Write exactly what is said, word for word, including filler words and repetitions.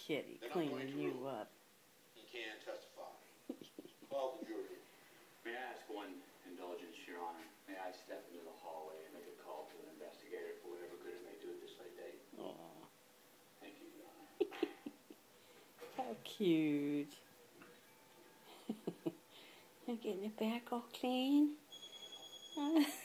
kitty cleaning you up. He can testify. Call the jury. May I ask one indulgence, Your Honor? May I step into the hallway and make a call to an investigator for whatever good it may do at this late date? Aww. Thank you, Your Honor. How cute. I'm getting it back all clean.